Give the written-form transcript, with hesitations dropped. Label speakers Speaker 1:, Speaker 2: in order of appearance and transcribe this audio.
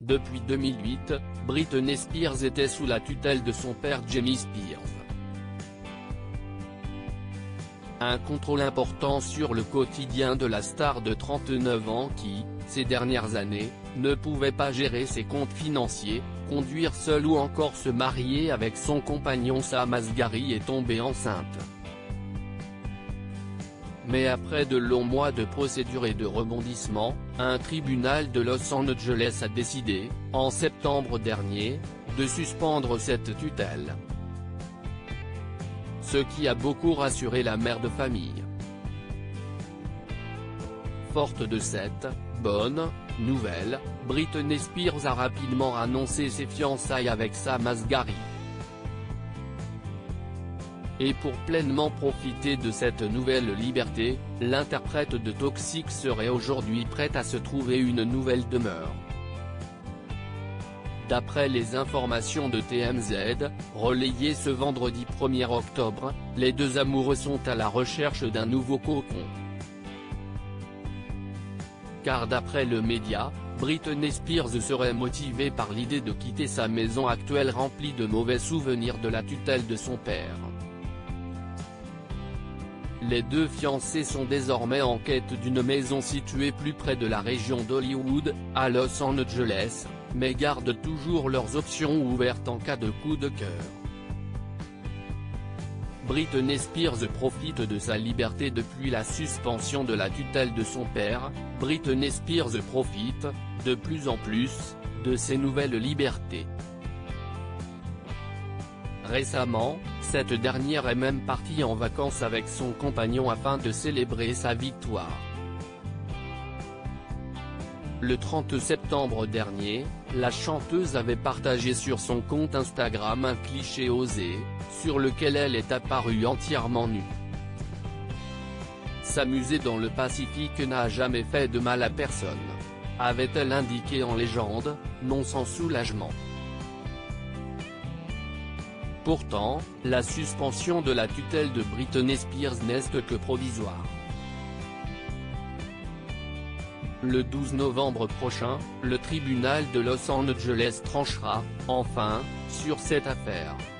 Speaker 1: Depuis 2008, Britney Spears était sous la tutelle de son père Jamie Spears. Un contrôle important sur le quotidien de la star de 39 ans qui, ces dernières années, ne pouvait pas gérer ses comptes financiers, conduire seule ou encore se marier avec son compagnon Sam Asghari et tomber enceinte. Mais après de longs mois de procédures et de rebondissements, un tribunal de Los Angeles a décidé, en septembre dernier, de suspendre cette tutelle. Ce qui a beaucoup rassuré la mère de famille. Forte de cette bonne nouvelle, Britney Spears a rapidement annoncé ses fiançailles avec Sam Asghari. Et pour pleinement profiter de cette nouvelle liberté, l'interprète de Toxic serait aujourd'hui prête à se trouver une nouvelle demeure. D'après les informations de TMZ, relayées ce vendredi 1er octobre, les deux amoureux sont à la recherche d'un nouveau cocon. Car d'après le média, Britney Spears serait motivée par l'idée de quitter sa maison actuelle remplie de mauvais souvenirs de la tutelle de son père. Les deux fiancés sont désormais en quête d'une maison située plus près de la région d'Hollywood, à Los Angeles, mais gardent toujours leurs options ouvertes en cas de coup de cœur. Britney Spears profite de sa liberté depuis la suspension de la tutelle de son père. Britney Spears profite, de plus en plus, de ses nouvelles libertés. Récemment, cette dernière est même partie en vacances avec son compagnon afin de célébrer sa victoire. Le 30 septembre dernier, la chanteuse avait partagé sur son compte Instagram un cliché osé, sur lequel elle est apparue entièrement nue. S'amuser dans le Pacifique n'a jamais fait de mal à personne, avait-elle indiqué en légende, non sans soulagement. Pourtant, la suspension de la tutelle de Britney Spears n'est que provisoire. Le 12 novembre prochain, le tribunal de Los Angeles tranchera, enfin, sur cette affaire.